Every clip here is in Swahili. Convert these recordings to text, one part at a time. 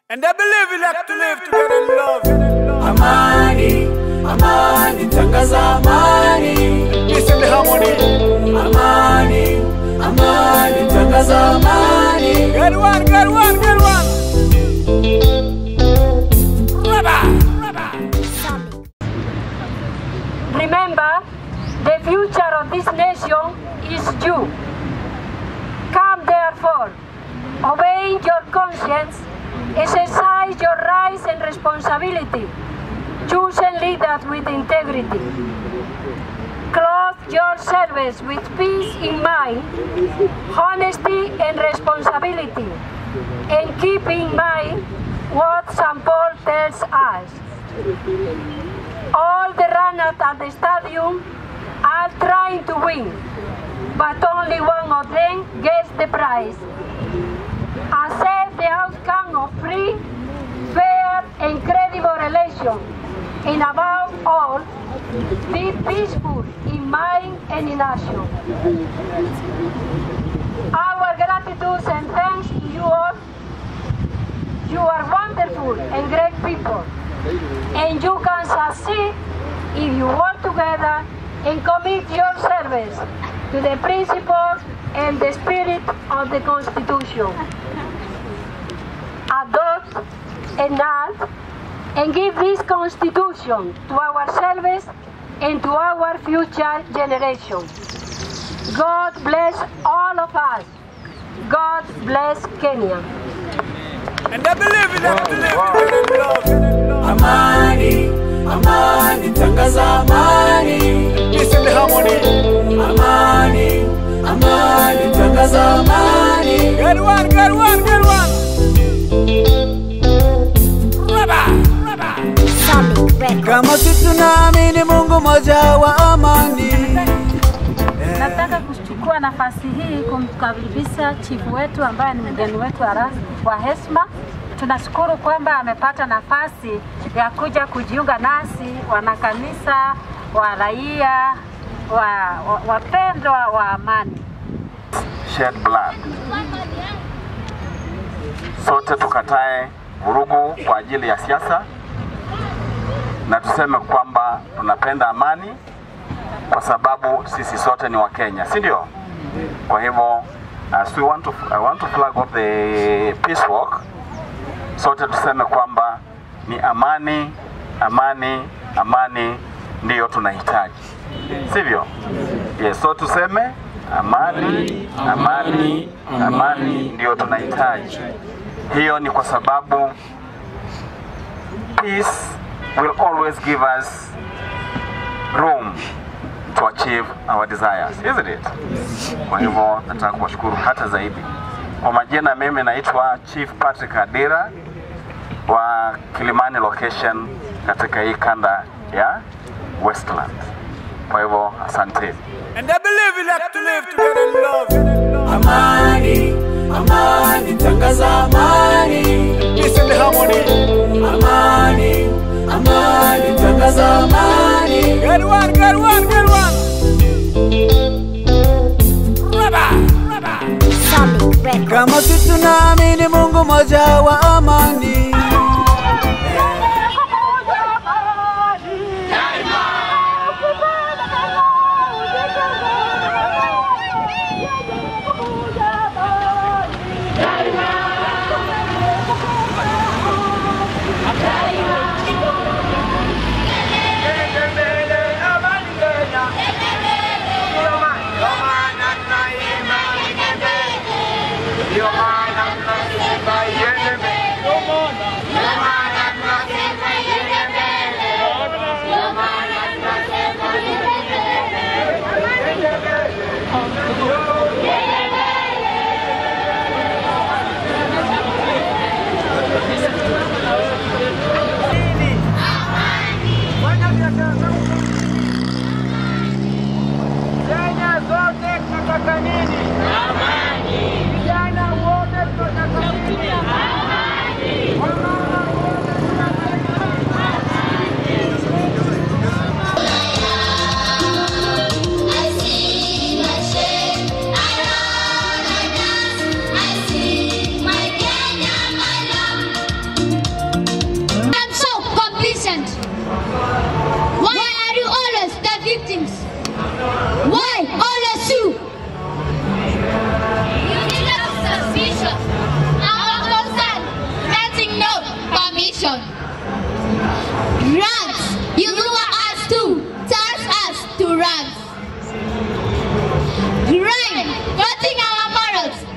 And they believe we like to live together in love. Amani, amani, tangaza amani. Peace and harmony. Amani, amani, tangaza amani. Get one, get one, get one. Remember, the future of this nation is you. Come therefore, obey your conscience, exercise your rights and responsibility, choose and lead us with integrity. Clothe your service with peace in mind, honesty and responsibility, and keep in mind what St. Paul tells us. All the runners at the stadium are trying to win, but only one of them gets the prize. Accept the outcome of free, fair, and credible election, and above all, be peaceful in mind and in action. Our gratitude and thanks to you all. You are wonderful and great people, and you can succeed if you work together and commit your service to the principles and the spirit of the Constitution. Adopt, enact, and give this Constitution to our service and to our future generations. God bless all of us. God bless Kenya. And they believe we like to live together in love. Amani, amani, tangaza amani. Peace and harmony. Amani, amani, tangaza amani. Get one, get one, get one. Kama sisi tunaamini Mungu moja wa amani. Nataka kuchukua nafasi hii kumkaribisha chifu wetu ambaye ni mgeni wetu wa heshima. Tunashukuru kwamba amepata nafasi ya kuja kujiunga nasi, wanakanisa, wa raia, wapendwa wa amani. Shed blood. Sote tukatae vurugu kwa ajili ya siasa na tuseme kwamba tunapenda amani kwa sababu sisi sote ni wa Kenya, si ndio? Kwa hivyo as I want to flag off the peace walk, sote tuseme kwamba ni amani, amani, amani ndiyo tunahitaji, sivyo? Yes, so tuseme amani, amani, amani ndiyo tunahitaji. Hiyo ni kwa sababu peace will always give us room to achieve our desires, isn't it? Kwa hivyo nataka kuwashukuru hata zaidi. Kwa majina, mimi naitwa Chief Patrick Adira wa Kilimani location katika hii kanda ya Westland. Kwa hivyo asante. And they believe we like to live together in love. Amani, amani, tangaza amani. Peace and harmony. Amani, amani, tangaza amani. Get one, get one, get one. Kama sisi tunaamini Mungu moja wa amani. Come on.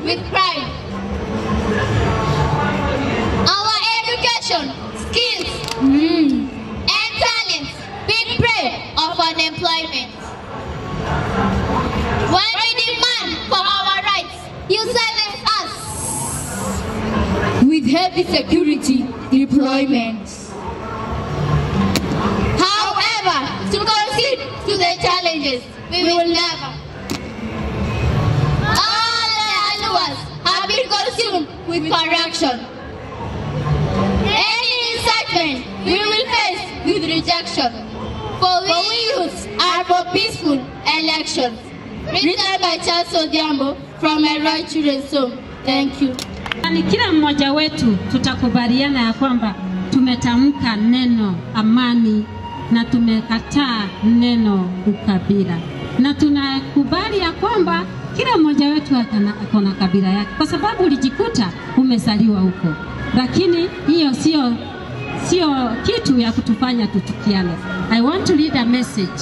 with pride. Our education, skills, and talents being prey of unemployment. When we demand for our rights, you silence us with heavy security deployments. However, to concede to the challenges, we will never. All the allures have been consumed with corruption. Any incitement we will face with rejection. For we youths are for peaceful elections. Written by Charles Odhiambo from Elroy Children's Home. Thank you. Ni kila mmoja wetu tutakubaliana ya kwamba tumetamka neno amani na tumekataa neno ukabila. Na tunakubali ya kwamba kila mmoja wetu akona kabila yake kwa sababu ulijikuta umesaliwa huko. Lakini hiyo sio kitu ya kutufanya tutukiane. I want to read a message.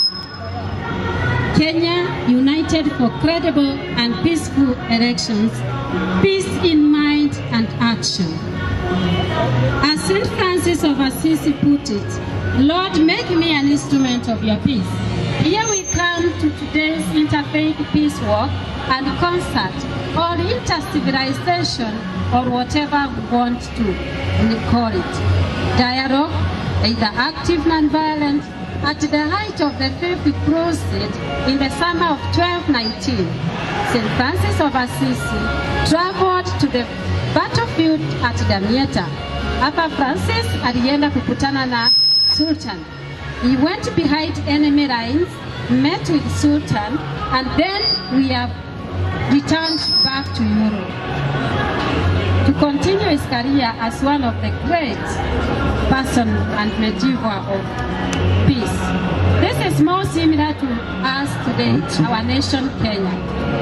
Kenya united for credible and peaceful elections, peace in mind and action. As St. Francis of Assisi put it, Lord, make me an instrument of your peace. Here we come to today's interfaith peace walk and concert, or inter-civilization, or whatever we want to call it. Dialogue, either active non-violent, at the height of the 5th crusade in the summer of 1219, St. Francis of Assisi traveled to the battlefield at Damietta. Papa Francis alienda kukutana na Sultan. He went behind enemy lines, met with Sultan, and then we have returned back to Europe to continue his career as one of the great person and medieval of peace. This is more similar to us today, our nation, Kenya.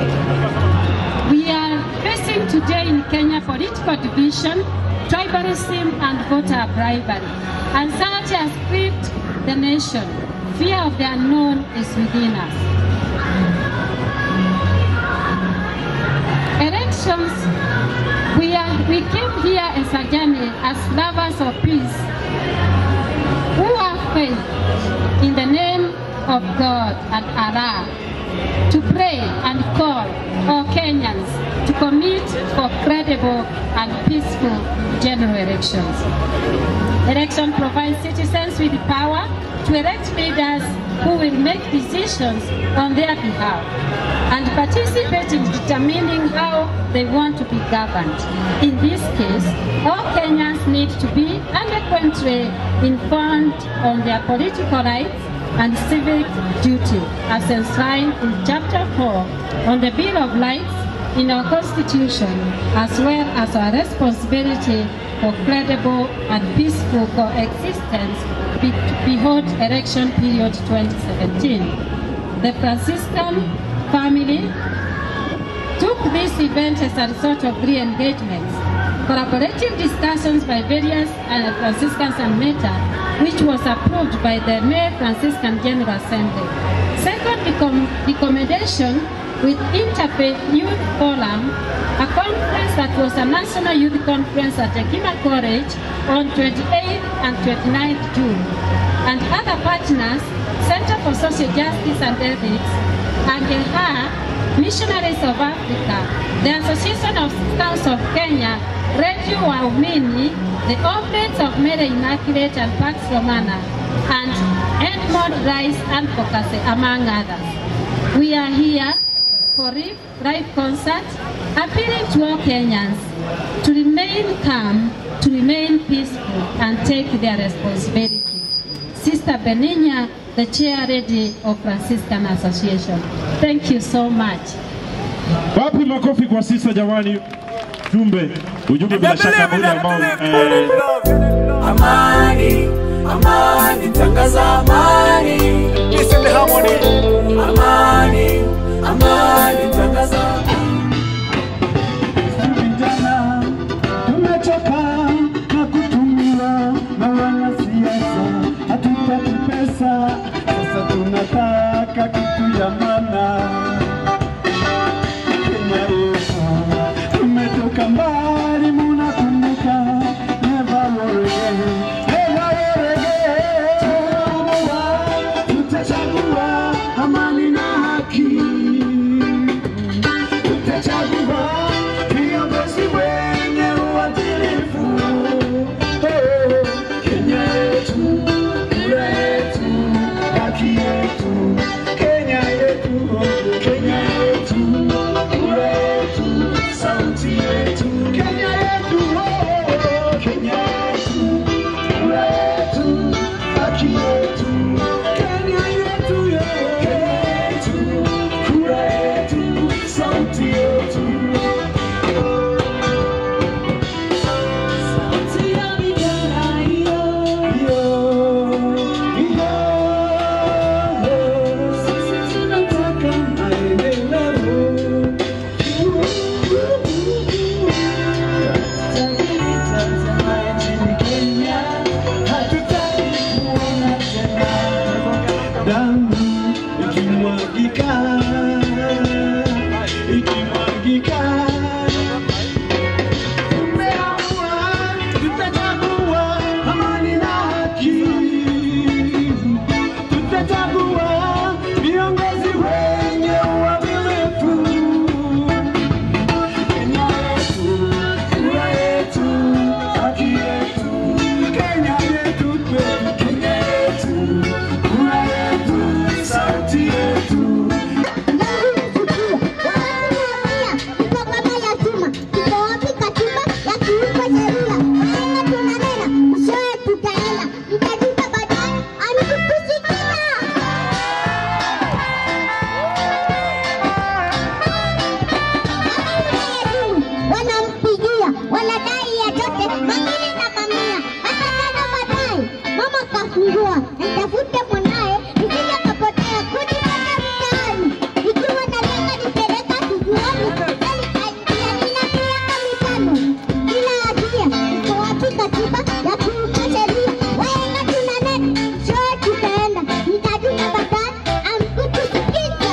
We are facing today in Kenya political division, tribalism, and voter bribery. Anxiety has gripped the nation. Fear of the unknown is within us. Elections, we came here as a journey as lovers of peace who have faith in the name of God and Allah to pray and call all Kenyans to commit for credible and peaceful general elections. Election provides citizens with the power to elect leaders who will make decisions on their behalf and participate in determining how they want to be governed. In this case, all Kenyans need to be adequately informed on their political rights and civic duty as enshrined in Chapter 4 on the Bill of Rights in our Constitution, as well as our responsibility for credible and peaceful coexistence before election period 2017. The Franciscan family took this event as a result of re-engagements, collaborative discussions by various Franciscans and Meta, which was approved by the May Franciscan General Assembly. Second, recommendation with Interfaith Youth Forum, a conference that was a national youth conference at Hekima College on 28th and 29th June, and other partners, Center for Social Justice and Ethics, Angelha, Missionaries of Africa, the Association of Scouts of Kenya, Radio Waumini, the Oblates of Mary Immaculate and Pax Romana, and Edmond Rice Advocacy, among others. We are here for live concert, appealing to all Kenyans to remain calm, to remain peaceful, and take their responsibility. Sister Beninya, the chair lady of Franciscan Association. Thank you so much. Wapi makofi kwa sisa jamani. Ujumbe bila shaka ule ambao Amani, amani, tangaza amani. Peace in the harmony. Amani, amani, tangaza amani. Vijana tumechoka na kutumiwa na wanasiasa, hatutaki pesa, sasa tunataka kitu ya maana. Kenya yetu wote, mamili na mamia. Hata jana baadaye, mama kafungua, nitafute mwanae, nisije kapotea kuni moja mtaani. Ikiwa nataka nipeleka kituoni, bali kaingia nina miaka mitano. Bila hatia, iko wapi katiba ya kuuka sheria? Wahenga tunanena, show tutaenda, nitajuna baadaye, amkutusikiza.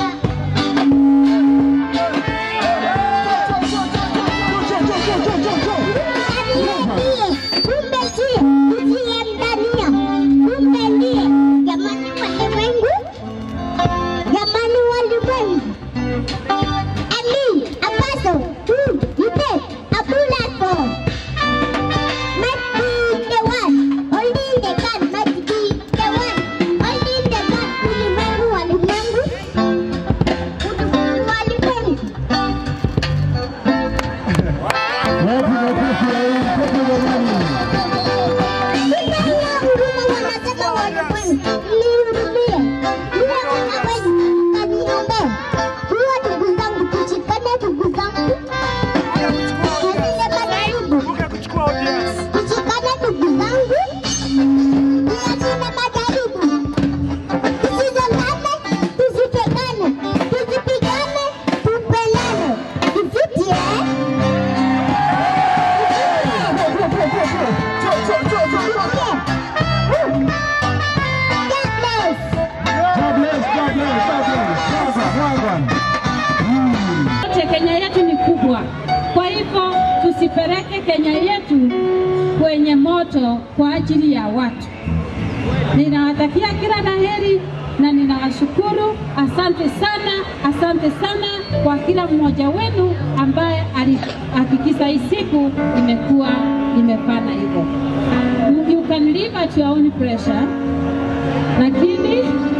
Kenya yetu ni kubwa, kwa hivyo tusipeleke Kenya yetu kwenye moto kwa ajili ya watu. Ninawatakia kila laheri na ninawashukuru. Asante sana kwa kila mmoja wenu ambaye alihakikisha hii siku imefana hivyo. You can live at your own pressure, lakini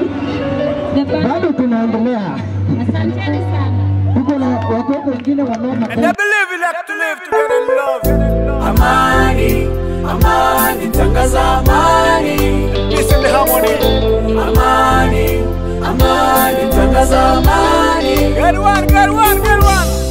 bado tunaendelea. Asanteni sana. Tuko na watoto wengine wanoma. And I believe we have to live together in love. Amani, amani, tangaza amani. Listen to harmony. Amani, amani, tangaza amani. Get one, get one, get one.